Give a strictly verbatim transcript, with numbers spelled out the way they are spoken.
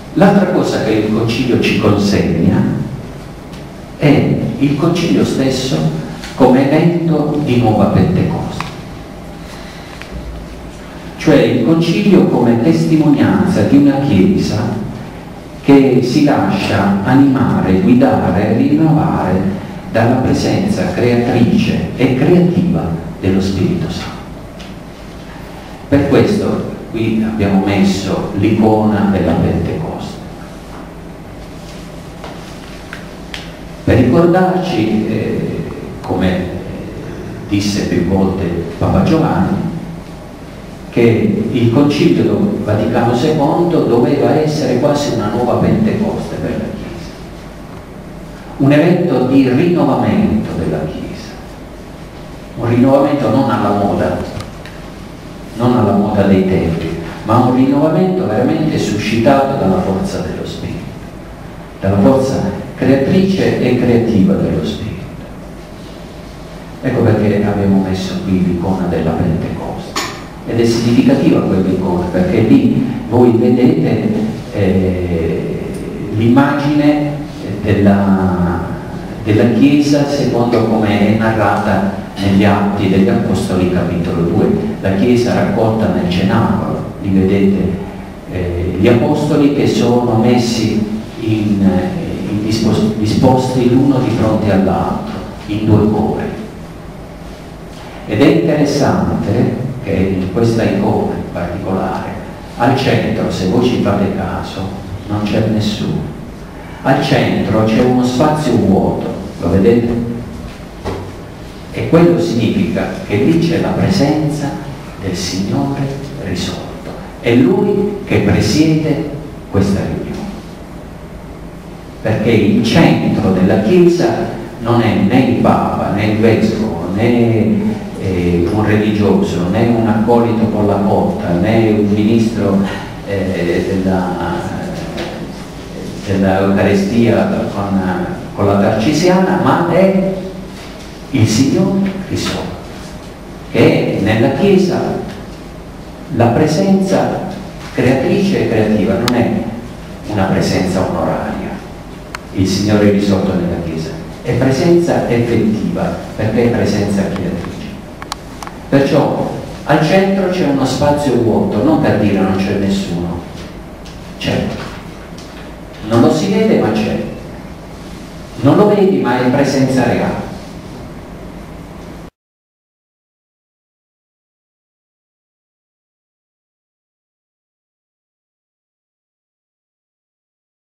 L'altra cosa che il Concilio ci consegna è il Concilio stesso come evento di nuova Pentecoste, cioè il Concilio come testimonianza di una Chiesa che si lascia animare, guidare, rinnovare dalla presenza creatrice e creativa dello Spirito Santo. Per questo qui abbiamo messo l'icona della Pentecoste, per ricordarci, eh, come disse più volte Papa Giovanni, che il Concilio Vaticano secondo doveva essere quasi una nuova Pentecoste per la Chiesa, un evento di rinnovamento della Chiesa, un rinnovamento non alla moda, non alla moda dei tempi, ma un rinnovamento veramente suscitato dalla forza dello Spirito, dalla forza creatrice e creativa dello Spirito. Ecco perché abbiamo messo qui l'icona della Pentecoste. Ed è significativa quell'icona, perché lì voi vedete eh, l'immagine della, della Chiesa secondo come è narrata negli Atti degli Apostoli capitolo due, la Chiesa raccolta nel cenacolo. Li vedete eh, gli Apostoli che sono messi in, in dispos disposti l'uno di fronte all'altro, in due cori. Ed è interessante che in questa icona in particolare, al centro, se voi ci fate caso, non c'è nessuno. Al centro c'è uno spazio vuoto, lo vedete? E quello significa che lì c'è la presenza del Signore risorto. È Lui che presiede questa riunione. Perché il centro della Chiesa non è né il Papa, né il Vescovo, né eh, un religioso, né un accolito con la cotta, né un ministro eh, della, dell'Eucaristia con, con la Tarcisiana, ma è il Signore risorto, che è nella Chiesa la presenza creatrice e creativa, non è una presenza onoraria. Il Signore risorto nella Chiesa è presenza effettiva, perché è presenza creatrice. Perciò al centro c'è uno spazio vuoto, non per dire non c'è nessuno, c'è, non lo si vede ma c'è, non lo vedi ma è presenza reale.